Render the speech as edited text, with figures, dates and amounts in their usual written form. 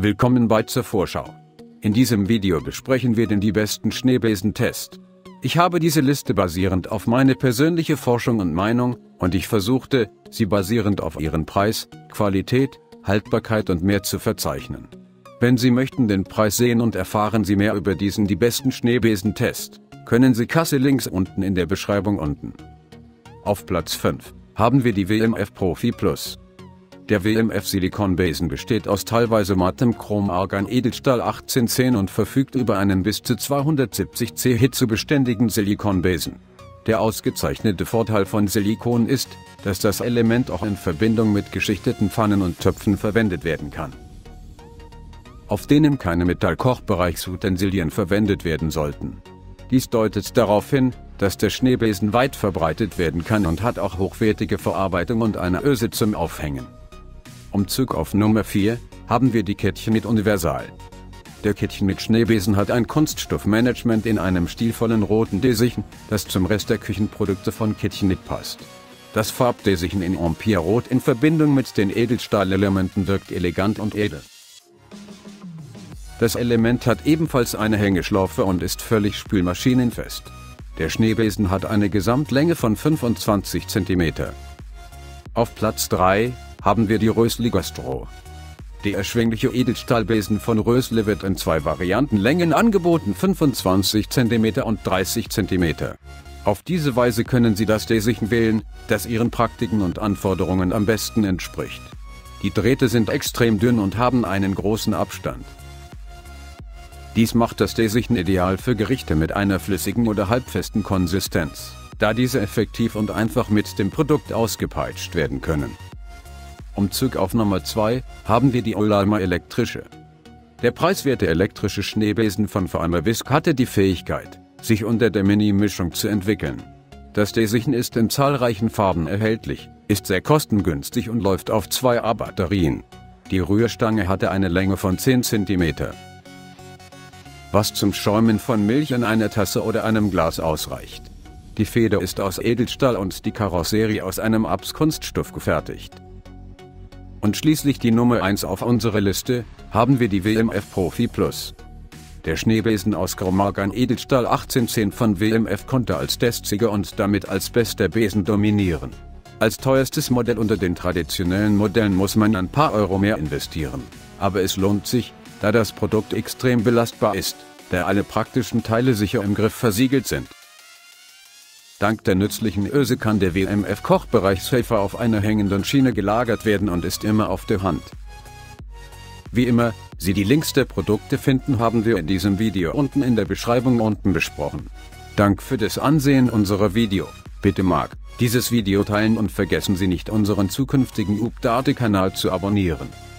Willkommen bei zur Vorschau. In diesem Video besprechen wir die besten Schneebesen-Tests. Ich habe diese Liste basierend auf meine persönliche Forschung und Meinung, und ich versuchte, sie basierend auf ihren Preis, Qualität, Haltbarkeit und mehr zu verzeichnen. Wenn Sie möchten den Preis sehen und erfahren Sie mehr über die besten Schneebesen-Tests, können Sie Kasse links unten in der Beschreibung unten. Auf Platz 5 haben wir die WMF Profi Plus. Der WMF Silikonbesen besteht aus teilweise mattem Chromargan Edelstahl 1810 und verfügt über einen bis zu 270 C hitzebeständigen Silikonbesen. Der ausgezeichnete Vorteil von Silikon ist, dass das Element auch in Verbindung mit geschichteten Pfannen und Töpfen verwendet werden kann, auf denen keine Metallkochbereichsutensilien verwendet werden sollten. Dies deutet darauf hin, dass der Schneebesen weit verbreitet werden kann und hat auch hochwertige Verarbeitung und eine Öse zum Aufhängen. Umzug auf Nummer 4 haben wir die KitchenKnit Universal. Der KitchenKnit Schneebesen hat ein Kunststoffmanagement in einem stilvollen roten Desichen, das zum Rest der Küchenprodukte von KitchenKnit passt. Das Farbdesichen in Empire-Rot in Verbindung mit den Edelstahlelementen wirkt elegant und edel. Das Element hat ebenfalls eine Hängeschlaufe und ist völlig spülmaschinenfest. Der Schneebesen hat eine Gesamtlänge von 25 cm. Auf Platz 3 haben wir die Rösli Gastro. Der erschwingliche Edelstahlbesen von Rösli wird in zwei Variantenlängen angeboten, 25 cm und 30 cm. Auf diese Weise können Sie das Desichen wählen, das Ihren Praktiken und Anforderungen am besten entspricht. Die Drähte sind extrem dünn und haben einen großen Abstand. Dies macht das Desichen ideal für Gerichte mit einer flüssigen oder halbfesten Konsistenz, da diese effektiv und einfach mit dem Produkt ausgepeitscht werden können. Umzug auf Nummer 2 haben wir die Olalma elektrische. Der preiswerte elektrische Schneebesen von Firma Wisk hatte die Fähigkeit, sich unter der Mini-Mischung zu entwickeln. Das Desichen ist in zahlreichen Farben erhältlich, ist sehr kostengünstig und läuft auf 2A-Batterien. Die Rührstange hatte eine Länge von 10 cm. Was zum Schäumen von Milch in einer Tasse oder einem Glas ausreicht. Die Feder ist aus Edelstahl und die Karosserie aus einem ABS-Kunststoff gefertigt. Und schließlich die Nummer 1 auf unserer Liste, haben wir die WMF Profi Plus. Der Schneebesen aus Chromargan Edelstahl 1810 von WMF konnte als Testsieger und damit als bester Besen dominieren. Als teuerstes Modell unter den traditionellen Modellen muss man ein paar Euro mehr investieren. Aber es lohnt sich, da das Produkt extrem belastbar ist, da alle praktischen Teile sicher im Griff versiegelt sind. Dank der nützlichen Öse kann der WMF Kochbereichshelfer auf einer hängenden Schiene gelagert werden und ist immer auf der Hand. Wie immer, Sie die Links der Produkte finden, haben wir in diesem Video unten in der Beschreibung unten besprochen. Dank für das Ansehen unserer Video. Bitte mag dieses Video teilen und vergessen Sie nicht unseren zukünftigen Update-Kanal zu abonnieren.